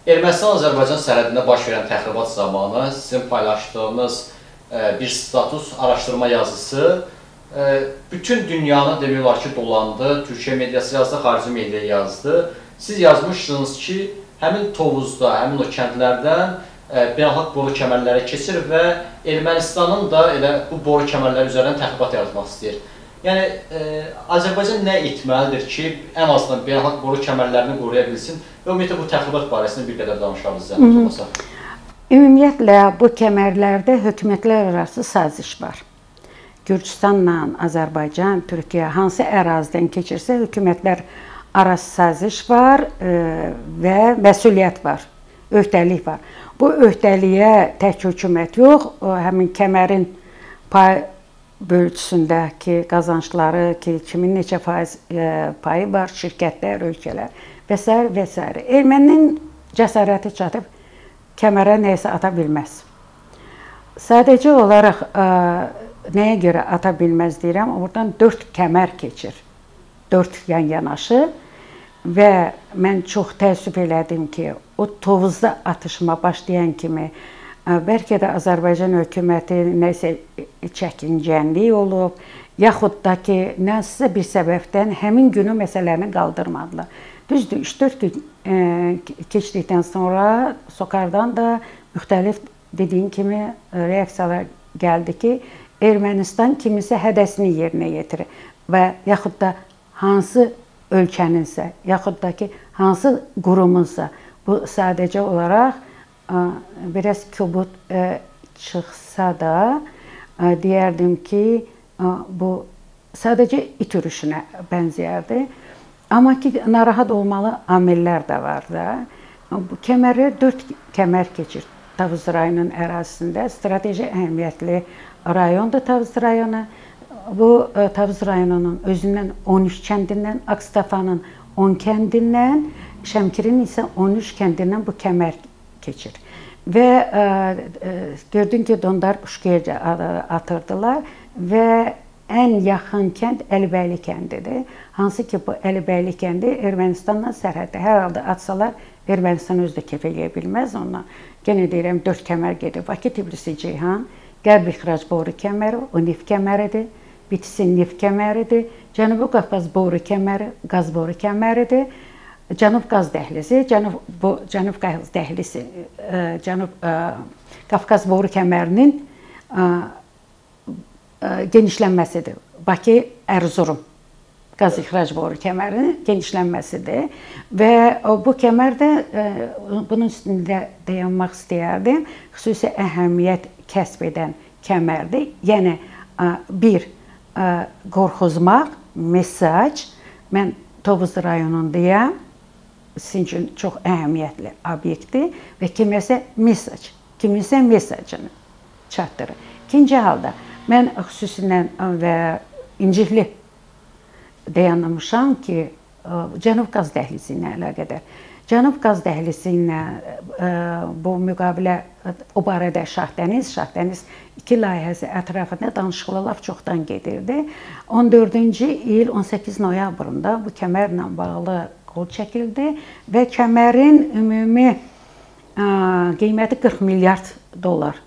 Ermənistan-Azərbaycan sərhədində baş verən təxribat zamanı sizin paylaşdığınız bir status araşdırma yazısı bütün dünyanı demək olar ki, dolandı. Türkiyə mediası yazdı, xarici media yazdı. Siz yazmışsınız ki, həmin Tovuzda, həmin o kəndlərdən beynəlxalq boru kəmərləri keçir və Ermənistanın da elə bu boru kəmərləri üzərindən təxribat yaratmaq istəyir. Yəni, Azərbaycan nə etməlidir ki, ən azından beynəlxalq boru kəmərlərini qoruya bilsin və ümumiyyətlə bu təxribat barəsində bir qədər danışarız zəhmət olmasa. Ümumiyyətlə, bu kəmərlərdə hökumətlər arası saziş var. Gürcüstanla Azərbaycan, Türkiyə hansı ərazidən keçirsə, hökumətlər arası saziş var və məsuliyyət var, öhdəlik var. Bu öhdəliyə tək hökumət yox, həmin kəmərin pay bölgüsündəki qazançları ki, kimin neçə faiz payı var, şirkətlər, ölkələr və s. və s. Erməninin cəsarəti çatıb kəmərə nəyəsə ata bilməz. Sadəcə olaraq nəyə görə ata bilməz deyirəm, oradan 4 kəmər keçir, 4 yan-yanaşı və mən çox təəssüf elədim ki, o Tovuzda atışma başlayan kimi bəlkə də Azərbaycan hökuməti nəsə çəkincənlik olub, yaxud da ki, nəsə bir səbəbdən həmin günü məsələni qaldırmadılar. Düzdür, 3-4 gün keçdikdən sonra Sokardan da müxtəlif dediyim kimi reaksiyalar gəldi ki, Ermənistan kimisə hədəsini yerinə yetirir və yaxud da hansı ölkəninsə, yaxud da ki, hansı qurumunsa, bu sadəcə olaraq biraz kobud çıxsa da deyərdim ki, bu sadəcə itirişinə bənzəyərdi. Amma ki, narahat olmalı amillər də var da. Bu kəmərlər 4 kəmər keçir Tovuz rayonunun ərazisində. Strateji əhəmiyyətli rayondur Tovuz rayonu. Bu Tovuz rayonunun özündən 13 kəndindən, Akstafanın 10 kəndindən, Şəmkirin isə 13 kəndindən bu kəmər keçir. Və gördün ki, Dondar Uşqeyə atırdılar və ən yaxın kənd Əlibəyli kəndidir. Hansı ki, bu Əlibəyli kəndi Ermənistanla sərhəddə. Hər halda atsalar, Ermənistan özü də kef eləyə bilməz ondan. Yenə deyirəm, 4 kəmər gedir. Bakı, Tbilisi, Ceyhan, Qərb İxrac boru kəməri, o neft kəməridir. Bitisi neft kəməridir. Cənubi Qafqaz boru kəməri, qaz boru kəməridir. Cənub qaz dəhlizi, Cənub qaz dəhlizi, Cənub Qafqaz boru kəmərinin genişlənməsidir. Bakı, Ərzurum qaz ixrac boru kəmərinin genişlənməsidir və bu kəmərdə bunun üstündə dayanmaq istəyərdim. Xüsusi əhəmiyyət kəsb edən kəmərdir. Yəni, bir, qorxuzmaq, mesaj. Mən Tovuz rayonundayam. Sizin üçün çox əhəmiyyətli obyektdir və kiməsə mesaj, kiminsə mesajını çatdırır. İkinci halda, mən xüsusilə və İncikli dayanmışam ki, Cənub qaz dəhlizi ilə əlaqədar. Cənub qaz dəhlizi ilə bu müqavilə, o barədə Şahdəniz 2 layihəsi ətrafında danışıqlar çoxdan gedirdi. 14-cü il 18 noyabrında bu kəmərlə bağlı qol çəkildi və kəmərin ümumi qiyməti 40 milyard dollar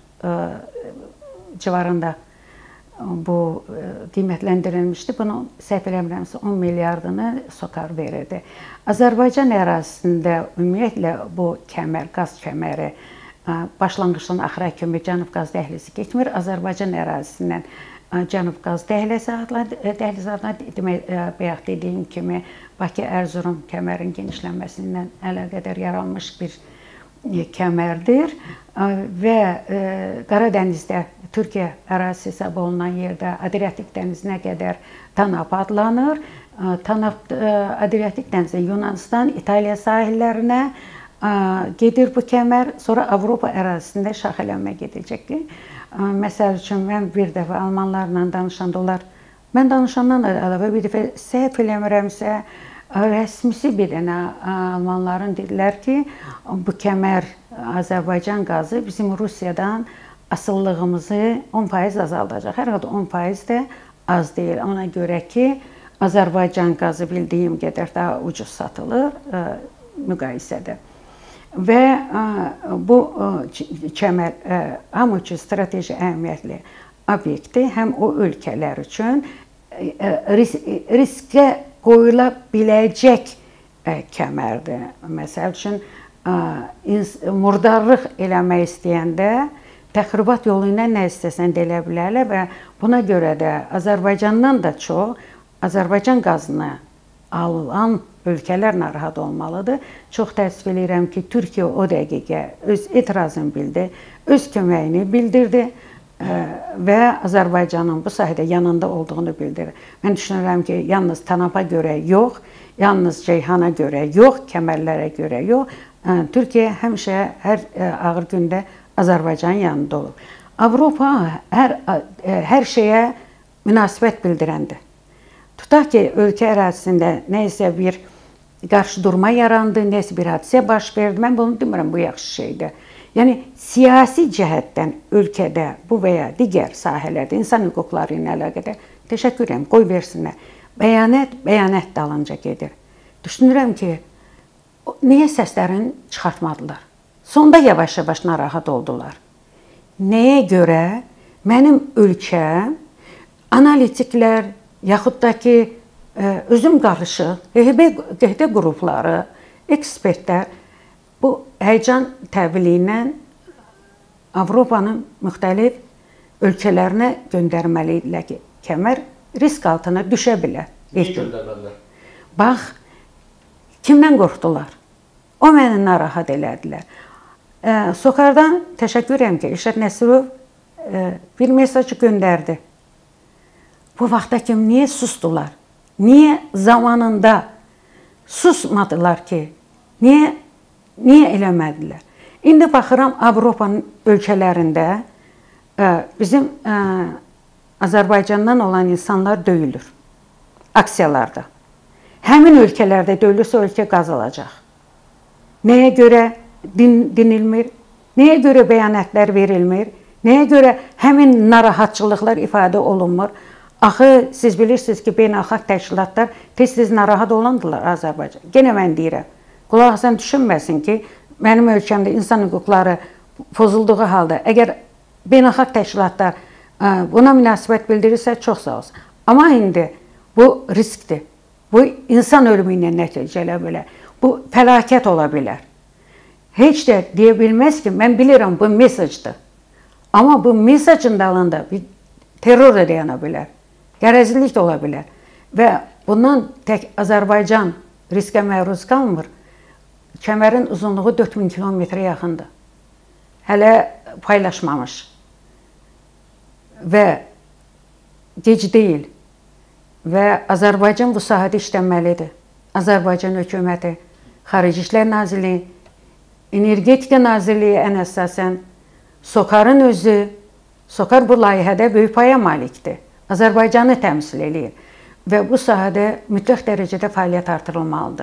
civarında bu qiymətləndirilmişdi. Bunu səhv eləmirəmsə 10 milyardını Sokar verirdi. Azərbaycan ərazisində ümumiyyətlə bu kəmər, qaz kəməri başlanğıçdan axıra kimi Cənub qaz dəhlizi keçmir. Azərbaycan ərazisindən Cənub qaz dəhlizi adına bayaq dediyim kimi Bakı, Ərzurum kəmərin genişlənməsindən əlaqədar yaranmış bir kəmərdir və Qaradənizdə Türkiyə ərazisi hesab olunan yerdə Adriatik dənizinə qədər Tanap adlanır. Tanap Adriatik dənizi Yunanistan, İtaliya sahillərinə gedir bu kəmər. Sonra Avropa ərazisində şaxələnmə gedəcəkdir. Məsəl üçün, mən bir dəfə almanlarla danışanda onlar, mən danışandan əlavə bir dəfə səhv eləmirəmsə, rəsmisi bir dənə almanların dedilər ki, bu kəmər Azərbaycan qazı bizim Rusiyadan asıllığımızı 10% azaldacaq. Hər halda 10% də az deyil. Ona görə ki, Azərbaycan qazı bildiyim qədər daha ucuz satılır müqayisədə. və bu kəmər hamı üçün strateji əhəmiyyətli obyekti həm o ölkələr üçün riskə qoyula biləcək kəmərdir. Məsəl üçün, murdarlıq eləmək istəyəndə təxribat yolu ilə nə istəsən deyə bilərlər və buna görə də Azərbaycandan da çox Azərbaycan qazını alılan ölkələr narahat olmalıdır. Çox təəssüf edirəm ki, Türkiyə o dəqiqə öz etirazını bildi, öz köməyini bildirdi və Azərbaycanın bu sahədə yanında olduğunu bildirir. Mən düşünürəm ki, yalnız TANAP-a görə yox, yalnız Ceyhana görə yox, kəmərlərə görə yox, Türkiyə həmişə hər ağır gündə Azərbaycanın yanında olub. Avropa hər şeyə münasibət bildirəndir. Tutaq ki, ölkə ərazisində nə isə bir qarşıdurma yarandı, nə isə bir hadisə baş verdi. Mən bunu demirəm, bu yaxşı şeydir. Yəni, siyasi cəhətdən ölkədə bu və ya digər sahələrdə insan hüquqları ilə əlaqədar təşəkkür edirəm, qoy versinlər. Bəyanət dalınca gedir. Düşünürəm ki, niyə səslərini çıxartmadılar? Sonda yavaş-yavaş narahat oldular. Nəyə görə mənim ölkəm analitiklər, yaxud da ki, özüm qarışıq, QHD qrupları, ekspertlər bu həyəcan təbili ilə Avropanın müxtəlif ölkələrinə göndərməlidirlər ki, kəmər risk altına düşə bilər. Niyə göndərmədilər? Bax, kimdən qorxdular? O məni narahat elədilər. Sokardan təşəkkür edirəm ki, İrşad Nəsirov bir mesaj göndərdi. Bu vaxta kimi niyə susdular? Niyə zamanında susmadılar ki? Niyə eləmədilər? İndi baxıram Avropanın ölkələrində bizim Azərbaycandan olan insanlar döyülür. Aksiyalarda. Həmin ölkələrdə döyülürsə ölkə qazılacaq. Nəyə görə dinilmir? Nəyə görə bəyanətlər verilmir? Nəyə görə həmin narahatçılıqlar ifadə olunmur? Axı, siz bilirsiniz ki, beynəlxalq təşkilatlar tez-tez narahat olandılar Azərbaycan. Yenə mən deyirəm, qulaq asan düşünməsin ki, mənim ölkəmdə insan hüquqları pozulduğu halda, əgər beynəlxalq təşkilatlar buna münasibət bildirirsə, çox sağ olsun. Amma indi bu riskdir. Bu, insan ölümü ilə nəticələ bilər. Bu, fəlakət ola bilər. Heç də deyə bilməz ki, mən bilirəm, bu mesajdır. Amma bu mesajın dalında bir terror da dayana bilər. Qərəzlilik də ola bilər. Və bundan tək Azərbaycan riskə məruz qalmır. Kəmərin uzunluğu 4000 kilometrə yaxındır. Hələ paylaşmamış. Və gec deyil. Və Azərbaycan bu sahədə işləməlidir. Azərbaycan hökuməti, Xarici İşlər Nazirliyi, Energetika Nazirliyi ən əsasən, Sokarın özü, Sokar bu layihədə böyük paya malikdir. Azərbaycanı təmsil edir və bu sahədə mütləq dərəcədə fəaliyyət artırılmalıdır.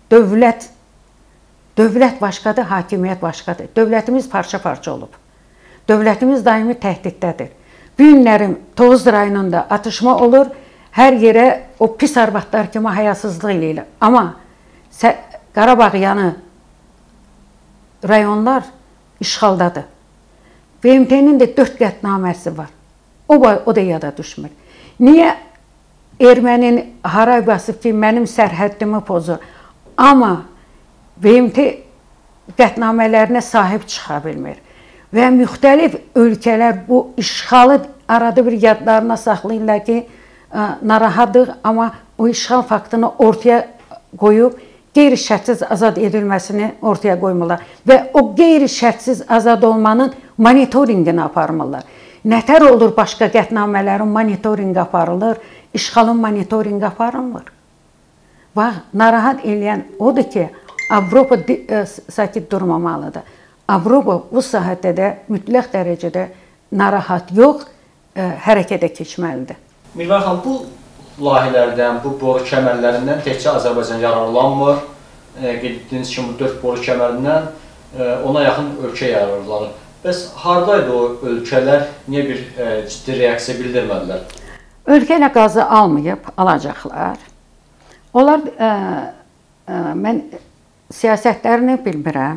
Dövlət başqadır, hakimiyyət başqadır. Dövlətimiz parça-parça olub. Dövlətimiz daimi təhdiddədir. Bu günlərim Tovuz rayonunda atışma olur, hər yerə o pis arvadlar kimi hayasızlıq eləyirlər. Amma Qarabağ yanı rayonlar işğaldadır. BMT-nin də 4 qətnaməsi var. O da yada düşmür. Niyə ermənin haray basıb ki, mənim sərhəddimi pozur? Amma BMT qətnamələrinə sahib çıxa bilmir. Və müxtəlif ölkələr bu işğalı arada bir yadlarına saxlayırlar ki, narahatdır, amma o işğal faktını ortaya qoyub qeyri-şərtsiz azad edilməsini ortaya qoymurlar. Və o qeyri-şərtsiz azad olmanın monitoringini aparmırlar. Nətər olur başqa qətnamələrin monitoringi aparılır, işğalın monitoringi aparılmır. Bax, narahat eləyən odur ki, Avropa sakit durmamalıdır. Avropa bu sahədə də mütləq dərəcədə narahat yox, hərəkətə keçməlidir. Mirvər xanım, bu layihələrdən, bu boru kəmərlərindən təkcə Azərbaycan yararlanmır. Qeyd etdiyiniz kimi bu 4 boru kəmərindən ona yaxın ölkə yararlanır. Bəs haradaydı o ölkələr, niyə bir ciddi reaksiya bildirmədilər? Ölkə ilə qazı almayıb, alacaqlar. Onlar, mən siyasətlərini bilmirəm,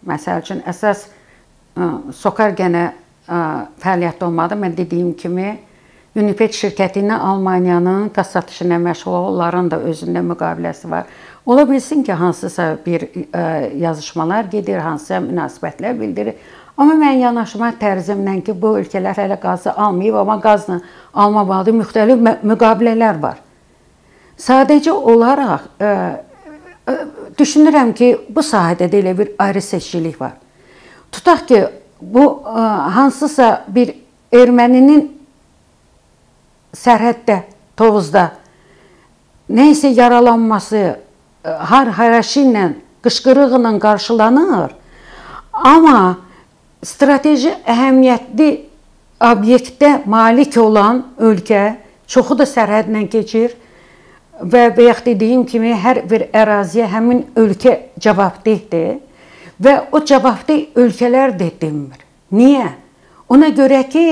Məsəl üçün, əsas Sokar gənə fəaliyyətdə olmadı. Mən dediyim kimi, Uniped şirkətinə Almaniyanın qaz satışı ilə məşğul onların da özündə müqaviləsi var. Ola bilsin ki, hansısa bir yazışmalar gedir, hansısa münasibətlər bildirir. Amma mən yanaşma tərzimdən ki, bu ölkələr hələ qazı almayıb, amma qazla almamalı müxtəlif müqavilələr var. Sadəcə olaraq düşünürəm ki, bu sahədə də elə bir ayrı seçkilik var. Tutaq ki, bu hansısa bir erməninin sərhəddə, Tovuzda neysə yaralanması har-haraşı ilə, qışqırıqla qarşılanır. Amma strateji əhəmiyyətli obyektdə malik olan ölkə, çoxu da sərhədlə keçir və bayaq dediyim kimi hər bir əraziyə həmin ölkə cavabdehdir və o cavabdeh ölkələr də demir. Niyə? Ona görə ki,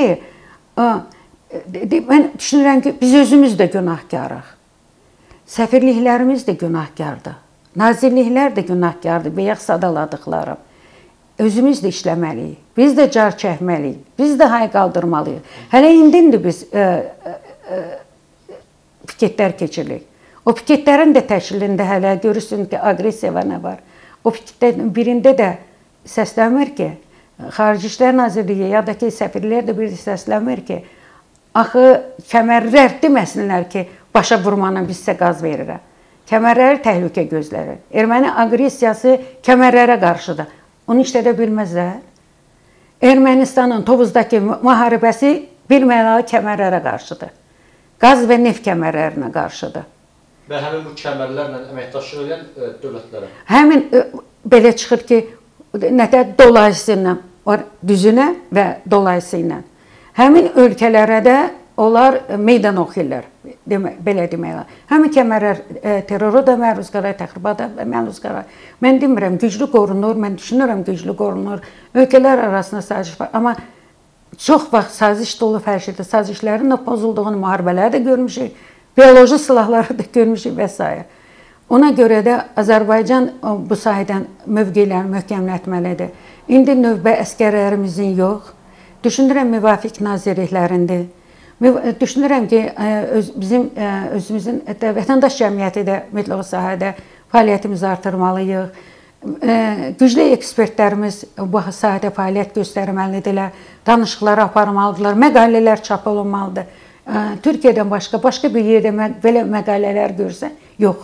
mən düşünürəm ki, biz özümüz də günahkarıq. Səfirliklərimiz də günahkardır. Nazirliklər də günahkardır, bayaq sadaladıqlarım. Özümüz də işləməliyik. Biz də car çəkməliyik. Biz də hay qaldırmalıyıq. Hələ indindir biz piketlər keçiririk. O piketlərin də təşkilində hələ görürsün ki, agresiya və nə var. O piketlərin birində də səslənmir ki, Xarici İşlər Nazirliyi ya da ki, səfirlər də bir səslənmir ki, axı kəmərlər deməsinlər ki, başa vurmanın bizsə qaz verirəm. Kəmərləri təhlükə gözlərir. Erməni aqressiyası kəmərlərə qarşıdır. Onu işlədə bilməzlər. Ermənistanın Tovuzdakı müharibəsi bilməli kəmərlərə qarşıdır. Qaz və neft kəmərlərinə qarşıdır. Və həmin bu kəmərlərlə əməkdaşlıq edən dövlətlərə? Həmin belə çıxır ki, nətər dolayısıyla, düzünə və dolayısıyla. Həmin ölkələrə də onlar meydan oxuyurlar, belə deməklə. Həmin kəmərlər terroru da məruz qalır, təxribata da məruz qalır. Mən demirəm, güclü qorunur, mən düşünürəm güclü qorunur. Ölkələr arasında saziş var, amma çox vaxt saziş dolu fərşidir. Sazişlərin də pozulduğunu, müharibələri də görmüşük, bioloji silahları da görmüşük və s. Ona görə də Azərbaycan bu sahədən mövqelərini möhkəmlətməlidir. İndi növbə əskərlərimizin yox, düşünürəm müvafiq nazirliklərində. Düşünürəm ki, bizim özümüzün vətəndaş cəmiyyəti də mütləq sahədə fəaliyyətimizi artırmalıyıq. Güclü ekspertlərimiz bu sahədə fəaliyyət göstərməlidirlər, danışıqları aparmalıdırlar, məqalələr çap olunmalıdır. Türkiyədən başqa bir yerdə belə məqalələr görsə, yox.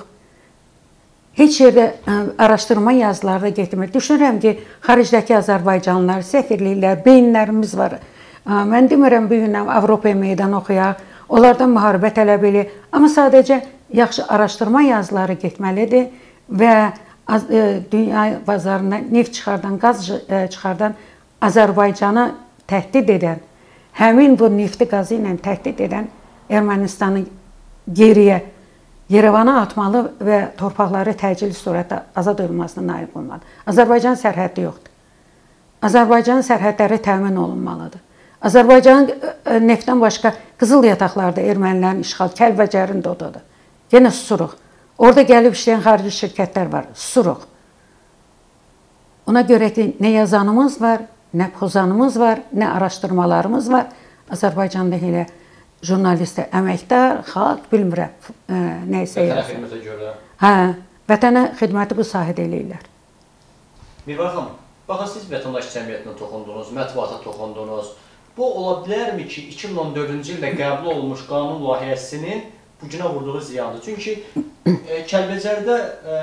Heç yerdə araşdırma yazıları da getmir. Düşünürəm ki, xaricdəki Azərbaycanlılar, səfirliklər, beyinlərimiz var. Mən demirəm, bu gün Avropaya meydan oxuyaq, onlardan müharibə tələb edir. Amma sadəcə yaxşı araşdırma yazıları getməlidir və dünya bazarında neft çıxardan, qaz çıxardan Azərbaycanı təhdid edən, həmin bu nefti qazı ilə təhdid edən Ermənistanı geriyə, Yerevana atmalı və torpaqları təcili surətdə azad olunmasına nail olmalı. Azərbaycan sərhəddi yoxdur. Azərbaycanın sərhədləri təmin olunmalıdır. Azərbaycanın neftdən başqa qızıl yataqlarda ermənilərin işğal, Kəlbəcərin də odadır. Yenə susuruq. Orada gəlib işləyən xarici şirkətlər var, susuruq. Ona görə ki, nə yazanımız var, nə pozanımız var, nə araşdırmalarımız var. Azərbaycanda elə jurnalistə, əməkdar, xalq, bilmirəm, nəysə yazır. Vətənə xidmətə görə. Hə, vətənə xidməti bu sahədə eləyirlər. Mirvar xanım, baxın, siz vətəndaş cəmiyyətinə toxundunuz, mətbuata toxundunuz. Bu, ola bilərmi ki, 2014-cü ildə qəbul olunmuş qanun layihəsinin bu günə vurduğu ziyandır? Çünki Kəlbəcərdə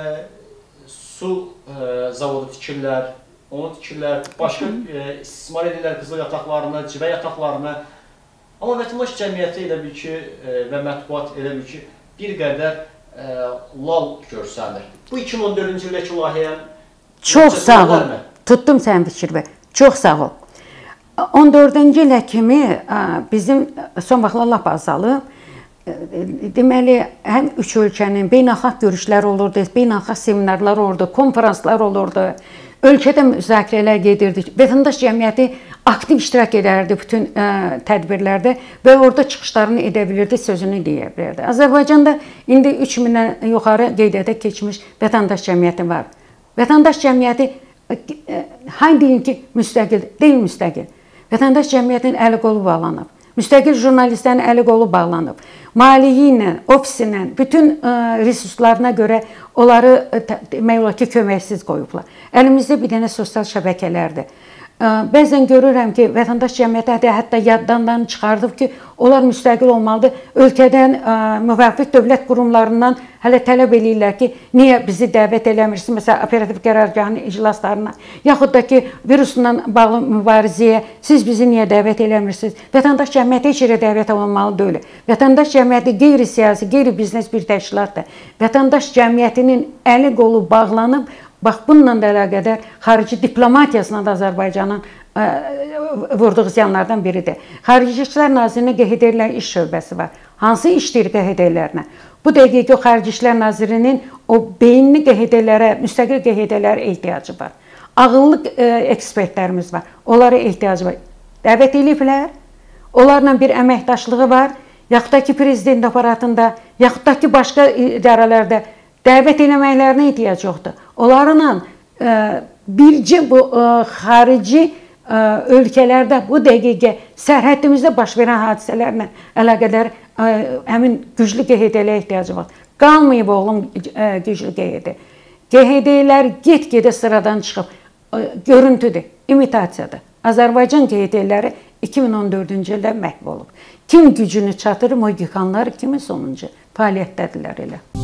su zavodu tikirlər, onu tikirlər, başqa istismar edirlər qızıl yataqlarını, civə yataqlarını. Amma vətəndaş cəmiyyəti elə bil ki, və mətbuat elə bil ki, bir qədər lal görsənir. Bu 2014-cü ildəki layihə... Çox sağ ol. Tutdum sən fikir və çox sağ ol. 14-cü ilə kimi bizim son vaxtlar lap azalıb. Deməli, həm üç ölkənin beynəlxalq görüşlər olurdu, beynəlxalq seminarlar olurdu, konferanslar olurdu. Ölkədə müzakirələr gedirdi. Vətəndaş cəmiyyəti aktiv iştirak edərdi bütün tədbirlərdə və orada çıxışlarını edə bilirdi, sözünü deyə bilirdi. Azərbaycanda indi 3000-dən yuxarı qeydiyyata keçmiş vətəndaş cəmiyyəti var. Vətəndaş cəmiyyəti hay deyin ki, müstəqil, deyil müstəqil. Vətəndaş cəmiyyətin əli qolu bağlanıb. Müstəqil jurnalistlərin əli qolu bağlanıb. Maliyyə ilə, ofisi ilə, bütün resurslarına görə onları demək olar ki, köməksiz qoyublar. Əlimizdə bir dənə sosial şəbəkələrdir. Bəzən görürəm ki, vətəndaş cəmiyyəti hətta yaddan çıxardıb ki, onlar müstəqil olmalıdır. Ölkədən müvafiq dövlət qurumlarından hələ tələb eləyirlər ki, niyə bizi dəvət eləmirsiniz, məsələn, operativ qərargahının iclaslarına, yaxud da ki, virusla bağlı mübarizəyə siz bizi niyə dəvət eləmirsiniz? Vətəndaş cəmiyyəti heç yerə dəvət olunmalı deyil. Vətəndaş cəmiyyəti qeyri-siyasi, qeyri-biznes bir təşkilatdır. Vətəndaş cəmiyyətinin əli qolu bağlanıb, bax, bununla da əlaqədar xarici diplomatiyasına da Azərbaycanın vurduğu ziyanlardan biridir. Xarici İşlər Nazirliyinin QHD-lər iş şöbəsi var. Hansı işdir QHD-lərinə? Bu dəqiqə o Xarici İşlər Nazirliyinin o beyinli QHD-lərə, müstəqil QHD-lərə ehtiyacı var. Ağıllı ekspertlərimiz var. Onlara ehtiyacı var. Dəvət ediblər. Onlarla bir əməkdaşlığı var. Yaxud da ki, prezident aparatında, yaxud da ki, başqa idarələrdə dəvət eləməklərinə ehtiyac yoxdur. Onlarla bircə bu xarici ölkələrdə bu dəqiqə sərhəddimizdə baş verən hadisələrlə əlaqədar həmin güclü QHD-lərə ehtiyacı var. Qalmayıb oğlum güclü QHD. QHD-lər get-gedə sıradan çıxıb. Görüntüdür, imitasiyadır. Azərbaycan QHD-ləri 2014-cü ildə məhv olub. Kim gücünü çatırır, o yıxanlar kimi sonuncu fəaliyyətdədirlər elə.